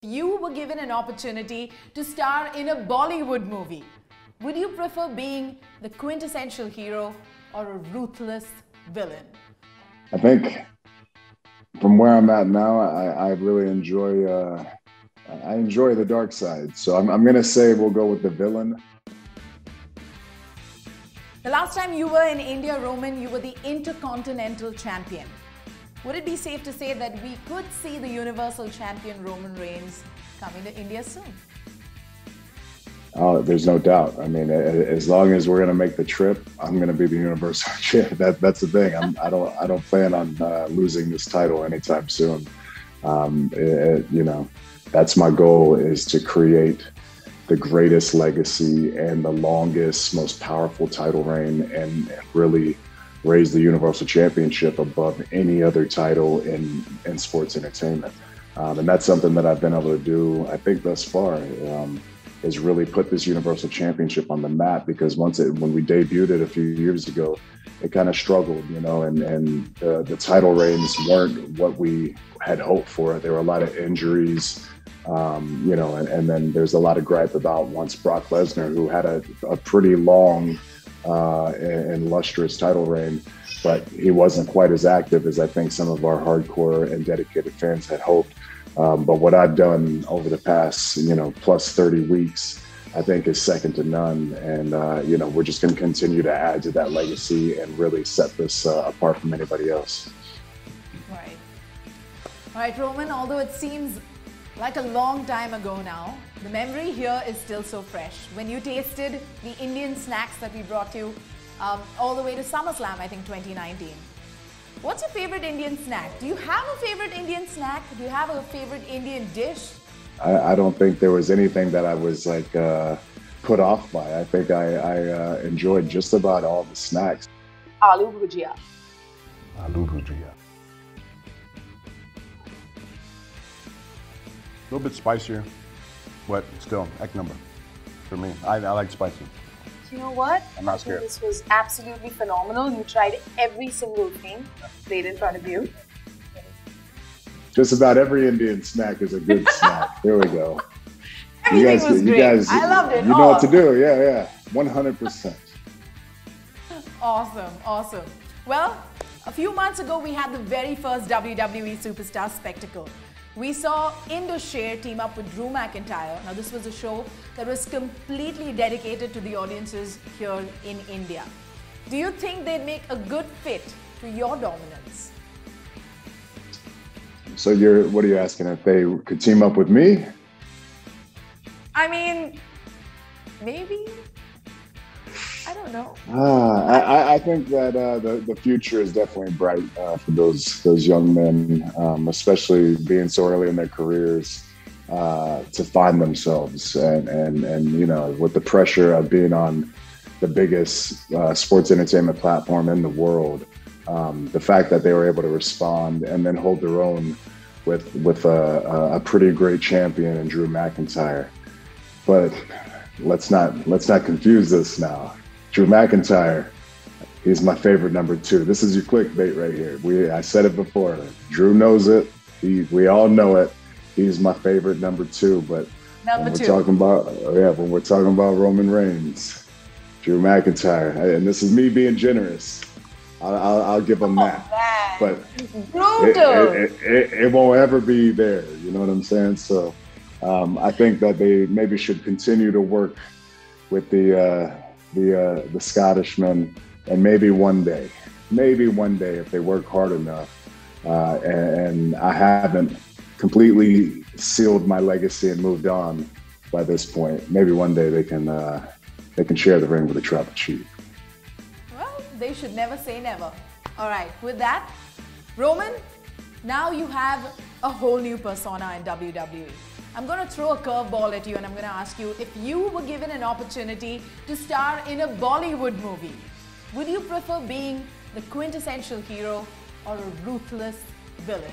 You were given an opportunity to star in a Bollywood movie. Would you prefer being the quintessential hero or a ruthless villain? I think from where I'm at now, I really enjoy the dark side. So I'm going to say we'll go with the villain. The last time you were in India, Roman, you were the Intercontinental Champion. Would it be safe to say that we could see the Universal Champion Roman Reigns coming to India soon? Oh, there's no doubt. I mean, as long as we're going to make the trip, I'm going to be the Universal Champion. That's the thing. I don't plan on losing this title anytime soon. That's my goal, is to create the greatest legacy and the longest, most powerful title reign, and really raise the Universal Championship above any other title in sports entertainment. And that's something that I've been able to do, I think, thus far, is really put this Universal Championship on the map. Because when we debuted it a few years ago, it kind of struggled, and the title reigns weren't what we had hoped for. There were a lot of injuries, and then there's a lot of gripe about once Brock Lesnar, who had a pretty long and lustrous title reign, but he wasn't quite as active as I think some of our hardcore and dedicated fans had hoped. But what I've done over the past, plus 30 weeks, I think is second to none. And, we're just going to continue to add to that legacy and really set this apart from anybody else. Right. All right, Roman, although it seems like a long time ago now, the memory here is still so fresh. When you tasted the Indian snacks that we brought you all the way to SummerSlam, I think 2019. What's your favorite Indian snack? Do you have a favorite Indian snack? Do you have a favorite Indian dish? I don't think there was anything that I was put off by. I think I enjoyed just about all the snacks. Aloo bhujia. Aloo bhujia. A little bit spicier, but still, egg number for me. I like spicy. You know what? I'm not scared. This was absolutely phenomenal. You tried every single thing laid in front of you. Just about every Indian snack is a good snack. There we go. Everything was great. I loved it. You know what to do. Yeah. 100%. Awesome. Well, a few months ago, we had the very first WWE Superstar spectacle. We saw Indus Sher team up with Drew McIntyre. Now, this was a show that was completely dedicated to the audiences here in India. Do you think they'd make a good fit to your dominance? So what are you asking? If they could team up with me? I mean, maybe. I don't know. I think that the future is definitely bright for those young men, especially being so early in their careers, to find themselves and with the pressure of being on the biggest sports entertainment platform in the world, the fact that they were able to respond and then hold their own with a pretty great champion in Drew McIntyre. But let's not confuse this now. Drew McIntyre, he's my favorite number 2. This is your clickbait right here. I said it before. Drew knows it. We all know it. He's my favorite number 2. But when we're talking about Roman Reigns, Drew McIntyre, and this is me being generous, I'll give him that. But it won't ever be there. You know what I'm saying? So I think that they maybe should continue to work with the Scottishman, and maybe one day if they work hard enough, and I haven't completely sealed my legacy and moved on by this point, maybe one day they can share the ring with a tribal chief. Well, they should never say never. All right, with that, Roman, now you have a whole new persona in WWE. I'm going to throw a curveball at you and I'm going to ask you, if you were given an opportunity to star in a Bollywood movie, would you prefer being the quintessential hero or a ruthless villain?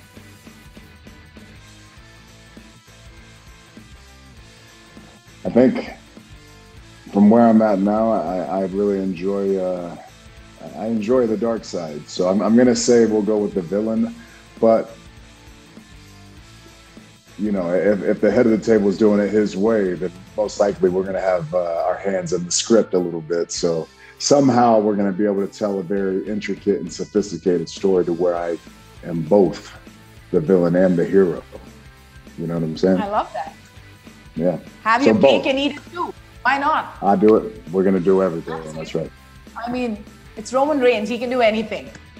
I think from where I'm at now, I really enjoy the dark side. So I'm going to say we'll go with the villain, but you know, if the head of the table is doing it his way, then most likely we're going to have our hands in the script a little bit. So somehow we're going to be able to tell a very intricate and sophisticated story to where I am both the villain and the hero. You know what I'm saying? I love that. Yeah. Have your cake and eat it too. Why not? I do it. We're going to do everything. That's right. I mean, it's Roman Reigns. He can do anything.